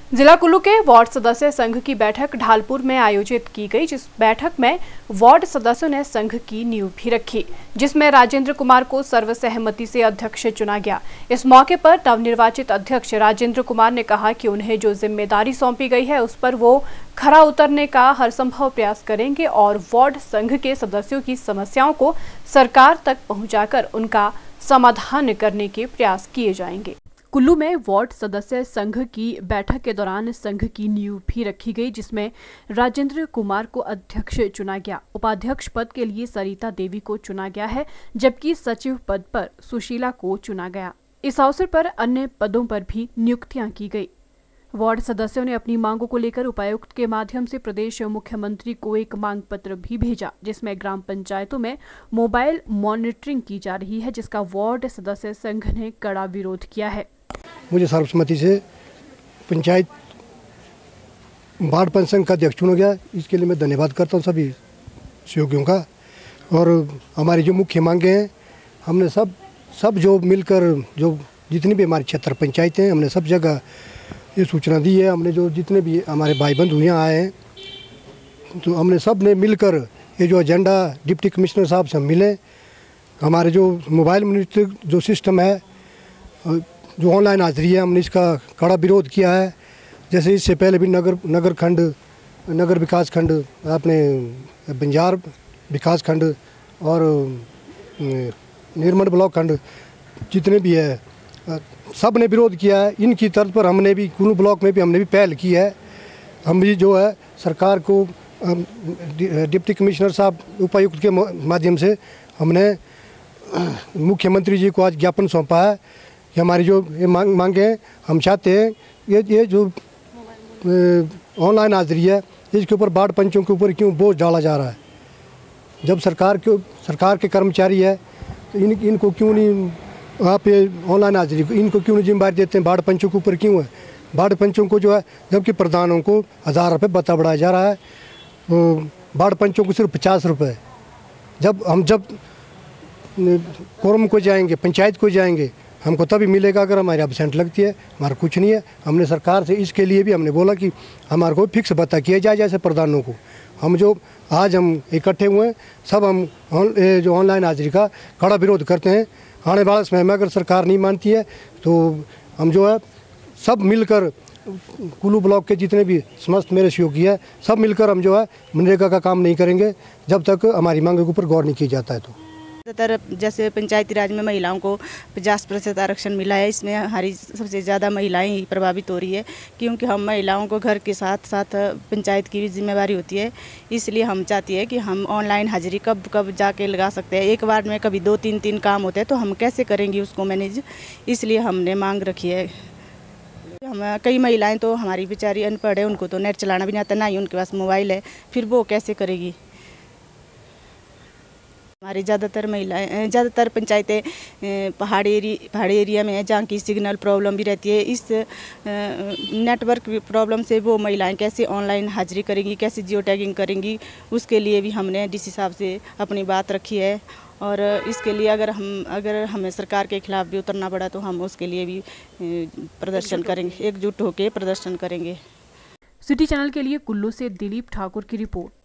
जिला कुल्लू के वार्ड सदस्य संघ की बैठक ढालपुर में आयोजित की गई, जिस बैठक में वार्ड सदस्यों ने संघ की नींव भी रखी, जिसमें राजेंद्र कुमार को सर्वसहमति से अध्यक्ष चुना गया। इस मौके पर नवनिर्वाचित अध्यक्ष राजेंद्र कुमार ने कहा कि उन्हें जो जिम्मेदारी सौंपी गई है उस पर वो खरा उतरने का हर संभव प्रयास करेंगे और वार्ड संघ के सदस्यों की समस्याओं को सरकार तक पहुंचाकर उनका समाधान करने के प्रयास किए जाएंगे। कुल्लू में वार्ड सदस्य संघ की बैठक के दौरान संघ की नींव भी रखी गई, जिसमें राजेंद्र कुमार को अध्यक्ष चुना गया। उपाध्यक्ष पद के लिए सरिता देवी को चुना गया है, जबकि सचिव पद पर सुशीला को चुना गया। इस अवसर पर अन्य पदों पर भी नियुक्तियां की गई। वार्ड सदस्यों ने अपनी मांगों को लेकर उपायुक्त के माध्यम से प्रदेश मुख्यमंत्री को एक मांग पत्र भी भेजा, जिसमें ग्राम पंचायतों में मोबाइल मॉनिटरिंग की जा रही है, जिसका वार्ड सदस्य संघ ने कड़ा विरोध किया है। मुझे सर्वसम्मति से पंचायत वार्ड पंचायत का अध्यक्ष चुना गया। इसके लिए मैं धन्यवाद करता हूँ सभी सहयोगियों का। और हमारी जो मुख्य मांगे हैं, हमने सब जो मिलकर जो जितनी भी हमारी क्षेत्र पंचायतें हैं, हमने सब जगह ये सूचना दी है। हमने जो जितने भी हमारे भाई बंधु यहाँ आए हैं, तो हमने सब ने मिलकर ये जो एजेंडा डिप्टी कमिश्नर साहब से मिले। हमारे जो मोबाइल मॉनिटरिंग जो सिस्टम है, जो ऑनलाइन हाजिरी है, हमने इसका कड़ा विरोध किया है। जैसे इससे पहले भी नगर विकास खंड, अपने बंजार विकास खंड और निर्मल ब्लॉक खंड जितने भी है, सब ने विरोध किया है। इनकी तर्ज पर हमने भी कुल्लू ब्लॉक में भी हमने भी पहल की है। हम भी जो है सरकार को डिप्टी कमिश्नर साहब उपायुक्त के माध्यम से हमने मुख्यमंत्री जी को आज ज्ञापन सौंपा है कि हमारी जो ये मांगे हैं, हम चाहते हैं ये जो ऑनलाइन हाजिरी है, इसके ऊपर वार्ड पंचों के ऊपर क्यों बोझ डाला जा रहा है। जब सरकार के कर्मचारी है तो इनको क्यों नहीं वहाँ पे ऑनलाइन हाजिरी इनको क्यों नहीं जिम्मेदारी देते हैं, वार्ड पंचों के ऊपर क्यों है। वार्ड पंचों को जो है, जबकि प्रधानों को 1000 रुपये भत्ता बढ़ाया जा रहा है, वार्ड पंचों को सिर्फ 50 रुपये। जब कोरम को जाएंगे, पंचायत को जाएंगे, हमको तभी मिलेगा अगर हमारी एब्सेंट लगती है। हमारा कुछ नहीं है। हमने सरकार से इसके लिए भी हमने बोला कि हमारे को फिक्स भत्ता किया जाए, जैसे प्रधानों को। हम इकट्ठे हुए हैं, सब हम जो ऑनलाइन हाजिरी का कड़ा विरोध करते हैं। आने वाले समय में अगर सरकार नहीं मानती है तो हम जो है सब मिलकर कुल्लू ब्लॉक के जितने भी समस्त मेरे सहयोगी है, सब मिलकर हम जो है मनरेगा का काम नहीं करेंगे जब तक हमारी मांगों के ऊपर गौर नहीं किया जाता है। तो ज़्यादातर जैसे पंचायती राज में महिलाओं को 50% आरक्षण मिला है, इसमें हमारी सबसे ज़्यादा महिलाएं ही प्रभावित हो रही है, क्योंकि हम महिलाओं को घर के साथ साथ पंचायत की भी जिम्मेवारी होती है। इसलिए हम चाहती है कि हम ऑनलाइन हाजिरी कब जाके लगा सकते हैं। एक बार में कभी 2-3 काम होते हैं, तो हम कैसे करेंगे उसको मैनेज। इसलिए हमने मांग रखी है। हम कई महिलाएँ तो हमारी बेचारी अनपढ़ है, उनको तो नेट चलाना भी नहीं आता, ना ही उनके पास मोबाइल है, फिर वो कैसे करेगी। हमारी ज़्यादातर पंचायतें पहाड़ी एरिया में है, जहाँ की सिग्नल प्रॉब्लम भी रहती है। इस नेटवर्क प्रॉब्लम से वो महिलाएं कैसे ऑनलाइन हाजिरी करेंगी, कैसे जियो टैगिंग करेंगी, उसके लिए भी हमने डीसी साहब से अपनी बात रखी है। और इसके लिए अगर हमें सरकार के खिलाफ भी उतरना पड़ा तो हम उसके लिए भी प्रदर्शन करेंगे, एकजुट होकर प्रदर्शन करेंगे। सिटी चैनल के लिए कुल्लू से दिलीप ठाकुर की रिपोर्ट।